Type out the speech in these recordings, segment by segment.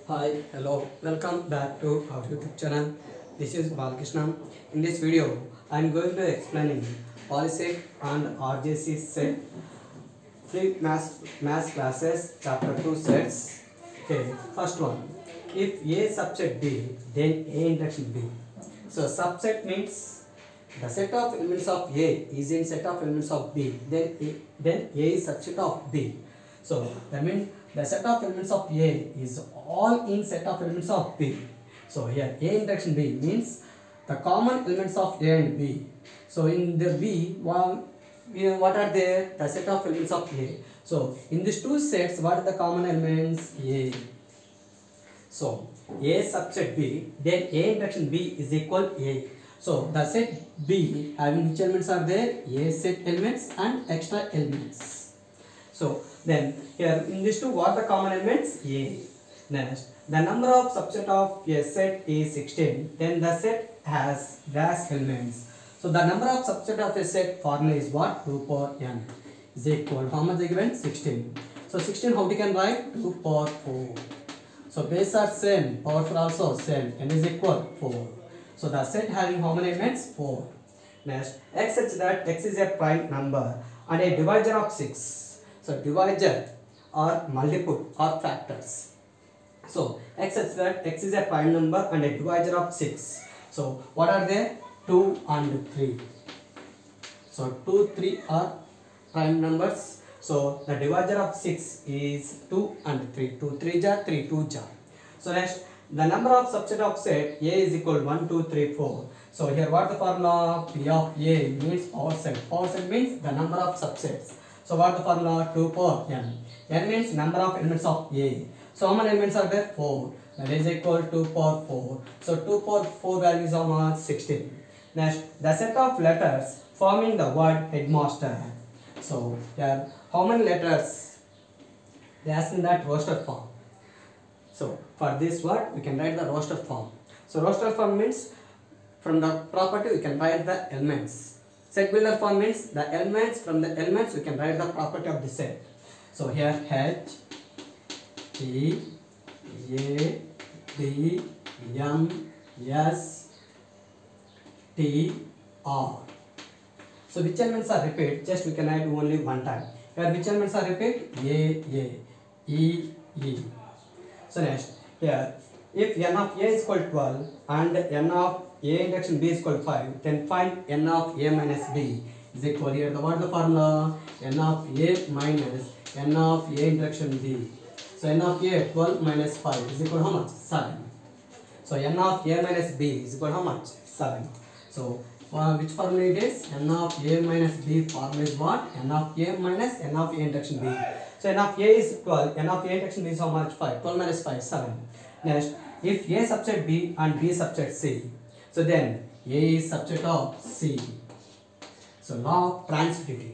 Hi, hello, welcome back to our YouTube channel. This is Balakrishna. In this video, I am going to explaining Polyset and RJC set free mass classes chapter 2 sets. Okay, first one. If A subset B, then A intersection B. So subset means the set of elements of A is in set of elements of B. Then A is subset of B. So that means the set of elements of A is all in set of elements of B. So here A intersection B means the common elements of A and B. So in the B, what are there? The set of elements of A. So in these two sets, what are the common elements? A. So A subset B, then A intersection B is equal A. So the set B having which elements are there? A set elements and extra elements. So then here in these two, what are the common elements? A. Next, the number of subset of a set is 16. Then the set has dash elements. So the number of subset of a set formula is what? 2 power n is equal. How much is given? 16. So 16 how we can write? 2 power 4. So base are same, powerful also same, n is equal 4. So the set having how many elements? 4. Next, x such that x is a prime number and a divisor of 6. So divisor or multiple or factors. So x such that x is a prime number and a divisor of 6. So what are they? 2 and 3. So 2, 3 are prime numbers. So the divisor of 6 is 2 and 3. 2 3 jar, 3 2 jar. So next, the number of subset of set A is equal 1 2 3 4. So here what the formula? P of A means power set. Power set means the number of subsets. So what the formula? 2 power n. N means number of elements of A. So how many elements are there? 4. That is equal to power 4. So 2 power 4 value is how much? 16. Next, the set of letters forming the word headmaster. So here how many letters? They ask in that roster form. So for this word we can write the roster form. So roster form means from the property we can write the elements. Set builder form means the elements, from the elements we can write the property of the set. So here H, T, A, D, M, S, T, R. So which elements are repeat? Just we can add only one time. Here which elements are repeat? A, E, E. So next, here if n of A is equal to 12 and n of A intersection B is equal to 5, then find n of A minus B is equal here. What is the formula? N of A minus n of A intersection B. So n of A 12 minus 5 is equal to how much? 7. So n of A minus B is equal to how much? 7. So which formula it is? N of A minus B formula is what? N of A minus n of A intersection B. So n of A is 12, n of A intersection B is how much? 5. 12 minus 5, 7. Next, if A subset B and B subset C, so then A is subset of C. So law of transitivity.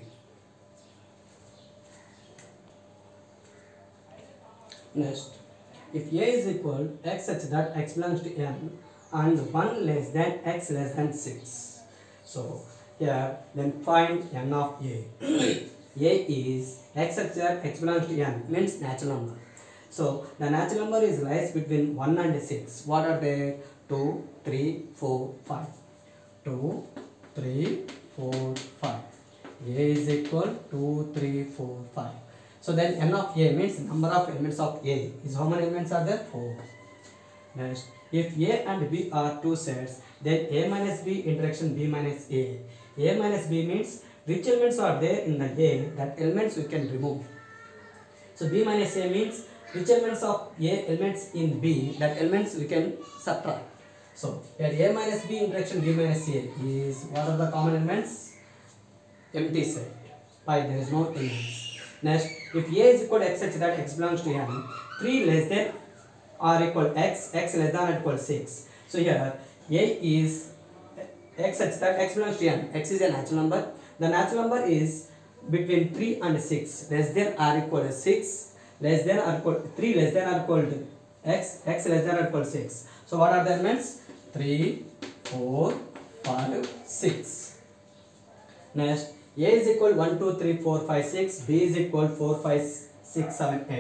Next, if A is equal x such that x belongs to n and 1 less than x less than 6. So here then find n of A. A is x such that x belongs to n means natural number. So the natural number is lies between 1 and 6. What are they? 2, 3, 4, 5. 2, 3, 4, 5. A is equal 2, 3, 4, 5. So then n of A means number of elements of A is how many elements are there? 4. Next, if A and B are two sets, then A minus B intersection B minus A. A minus B means which elements are there in the A, that elements we can remove. So B minus A means which elements of A elements in B, that elements we can subtract. So here A minus B intersection B minus A is what are the common elements? Empty set. Why? There is no elements. Next, if A is equal to x such that x belongs to n, 3 less than or equal x, x less than or equal 6. So here A is x such that x belongs to n, x is a natural number. The natural number is between 3 and 6, less than or equal to 6, less than or equal 3 less than or equal to x, x less than or equal to 6. So what are the elements? 3, 4, 5, 6. Next, A is equal 1 2 3 4 5 6, B is equal 4 5 6 7 8.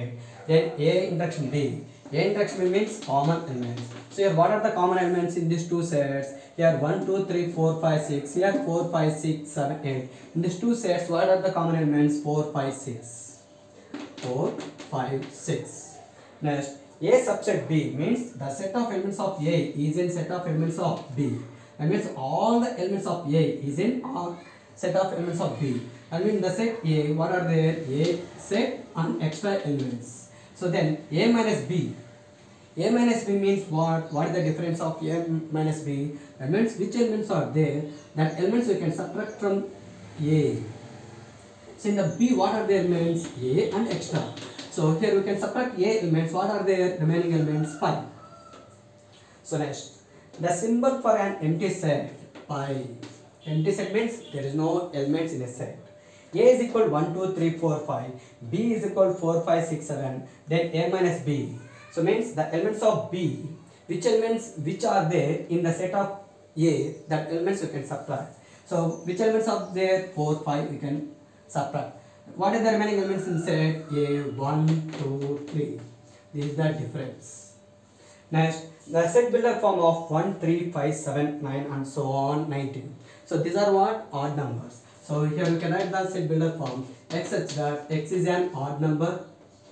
then A intersection B. A intersection means common elements. So here what are the common elements in these two sets? Here 1, 2, 3, 4, 5, 6. Here 4, 5, 6, 7, 8. In these two sets, what are the common elements? 4, 5, 6. 4, 5, 6. Next, A subset B means the set of elements of A is in set of elements of B. That means all the elements of A is in set of elements of B. And in the set A, what are there? A set and extra elements. So then A minus B. A minus B means what? What is the difference of A minus B? That means which elements are there? That elements we can subtract from A. So in the B, what are the elements? A and extra. So here we can subtract A elements. What are their remaining elements? 5. So next, the symbol for an empty set, pi. Empty set means there is no elements in a set. A is equal 1, 2, 3, 4, 5. B is equal 4, 5, 6, 7. Then A minus B. So means the elements of B, which are there in the set of A, that elements we can subtract. So which elements are there? 4, 5 we can subtract. What are the remaining elements in set A? 1, 2, 3. This is the difference. Next, the set builder form of 1, 3, 5, 7, 9 and so on 19. So these are what? Odd numbers. So here we can write the set builder form x such that x is an odd number,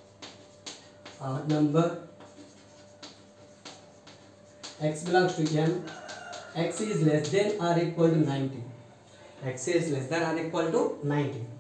x belongs to n, x is less than or equal to 90. X is less than or equal to 90.